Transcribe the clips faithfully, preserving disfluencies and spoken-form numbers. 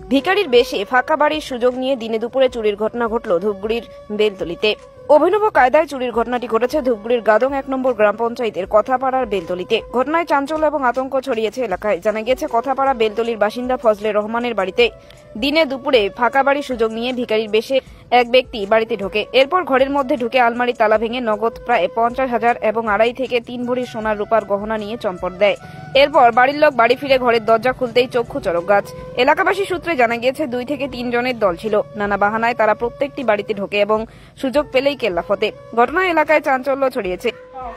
ভিখারির বেশে ফাঁকা বাড়ির সুযোগ নিয়ে দিনে দুপুরে চুরির ঘটনা ঘটল ধূপগুড়ির বেলতলিতে। অভিনব কায়দায় চুরির ঘটনাটি ঘটেছে ধূপগুড়ির গাদং এক নম্বর গ্রাম পঞ্চায়েতের কথাপাড়ার বেলতলিতে। ঘটনায় চাঞ্চল্য এবং আতঙ্ক ছড়িয়েছে এলাকায়। জানা গিয়েছে, কথাপাড়া বেলতলির বাসিন্দা ফজলে রহমানের বাড়িতে দিনে দুপুরে ফাঁকা বাড়ির সুযোগ নিয়ে ভিখারির বেশে এক ব্যক্তি বাড়িতে ঢোকে। এরপর ঘরের মধ্যে ঢুকে আলমারি তালা ভেঙে নগদ প্রায় পঞ্চাশ হাজার এবং আড়াই থেকে তিন ভরি সোনার রূপার গহনা নিয়ে চম্পট দেয়। এরপর বাড়ির লোক বাড়ি ফিরে ঘরের দরজা খুলতেই চক্ষু চড়ক গাছ। এলাকাবাসী সূত্রে জানা গিয়েছে, দুই থেকে তিন জনের দল ছিল। নানা বাহানায় তারা প্রত্যেকটি বাড়িতে ঢোকে এবং সুযোগ পেলেই কেল্লাফতে। ঘটনায় এলাকায় চাঞ্চল্য ছড়িয়েছে।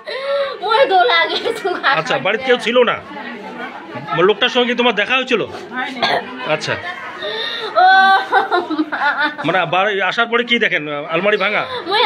আচ্ছা, বাড়িতে কেউ ছিল না? লোকটার সঙ্গে তোমার দেখা হয়েছিল? আচ্ছা, মানে বাড়ি আসার পরে কি দেখেন? আলমারি ভাঙা?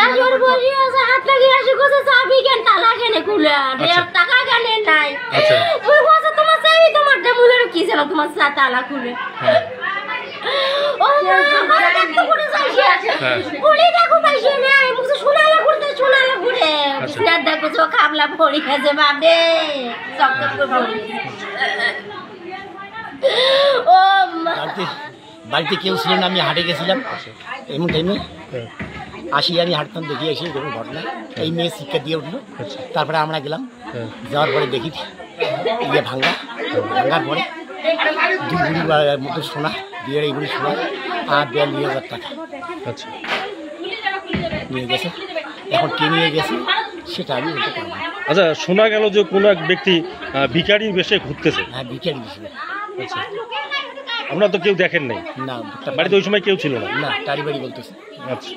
বাড়িতে কেউ ছিল না, আমি হাটে গেছিলাম। এমন টাইমে আসি, আমি হাঁটতাম, দেখি আসি এরকম ঘটনা। এই মেয়ে শিক্ষা দিয়ে উঠলো, তারপরে আমরা গেলাম। যাওয়ার পরে দেখি ইয়ে ভাঙ্গা, ভাঙ্গার পরে দুই বুড়ি মতো সোনা, দুই আড়াই বুড়ি সোনা আর বিয়াল্লিশ হাজার টাকা আচ্ছা নিয়ে গেছে। এখন কে নিয়ে গেছে সেটা আমি বলতে পারবো না। আচ্ছা, শোনা গেল যে কোনো এক ব্যক্তি ভিখারির বেশে ঘুরতেছে। হ্যাঁ, ভিখারি বেশি। আচ্ছা, আমরা তো কেউ দেখেন নাই? না, বাড়িতে ওই সময় কেউ ছিল না? না, টারি বাড়ি বলতেছে। আচ্ছা,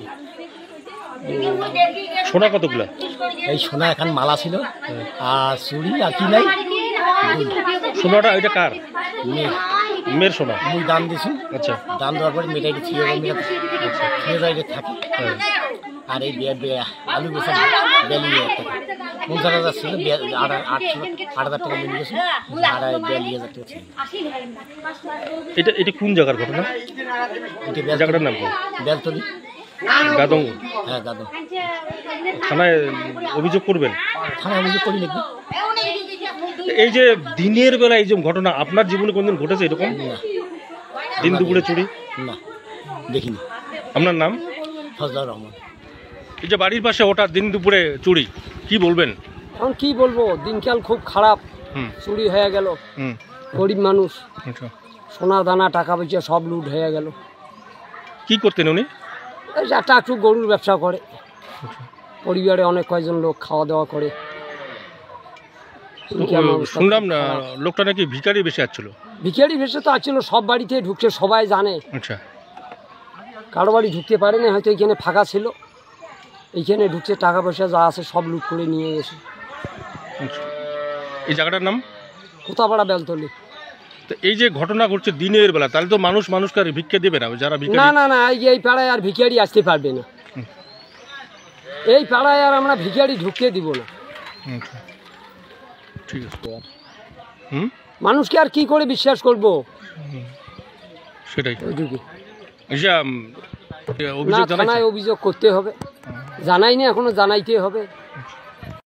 সোনা কতগুলা? এই সোনা এখন মালা ছিল আর চুড়ি আর কি নাই। সোনাটা এটা কার? মেয়ে। মেয়ের সোনা? মুই দাম দিছি। আচ্ছা, দাম দেওয়ার পরে মেয়েটা একটু ছিঁড়ে মেয়েটা ছিঁড়ে যায় থাকে। আর এই আলু বেসা বিয়াল্লিশ হাজার টাকা, পঞ্চাশ হাজার ছিল, আট আটশো আট হাজার টাকা মিলে গেছে। আর বিয়াল্লিশ হাজার টাকা ছিল। এটা এটা কোন জায়গার ঘটনা? এটা জায়গাটার নাম কি? বেলতলি, গাদং। হ্যাঁ, গাদং। থানায় অভিযোগ করবেন? থানায় অভিযোগ করি নাকি? এই যে দিনের বেলা এই যে ঘটনা, আপনার জীবনে কোনদিন ঘটেছে এরকম? না, দিন দুপুরে চুরি? না, দেখিনি। আপনার নাম? ফজলে রহমান। এই যে বাড়ির পাশে ওটা দিন দুপুরে চুরি, কি বলবেন? এখন কি বলবো, দিনকাল খুব খারাপ। চুরি হয়ে গেল, গরিব মানুষ, সোনা দানা টাকা পয়সা সব লুট হয়ে গেল। কি করতেন উনি? একটা একটু গরুর ব্যবসা করে, পরিবারে অনেক কয়েকজন লোক খাওয়া দাওয়া করে। শুনলাম না লোকটা নাকি ভিখারি বেশে আসছিল। ভিখারি বেশে তো আসছিল, সব বাড়িতে ঢুকছে, সবাই জানে। আচ্ছা, কারো বাড়ি ঢুকতে পারে না, হয়তো এইখানে ফাঁকা ছিল, এইখানে ঢুকছে, টাকা পয়সা যা আছে সব লুট করে নিয়ে গেছে। এই জায়গাটার নাম? কোথাপাড়া বেলতলি। তো এই যে ঘটনা ঘটছে দিনের বেলা, তাহলে তো মানুষ মানুষকে আর ভিক্ষা দেবে না? যারা ভিখারি, না না না, এই পাড়ায় আর ভিখারি আসতে পারবে না। এই পাড়ায় আর আমরা ভিখারি ঢুকতে দিব না। ঠিক আছে। হুম, মানুষকে আর কি করে বিশ্বাস করবো? সেটাই। না, থানায় অভিযোগ করতে হবে। জানাই না, এখনো জানাইতে হবে।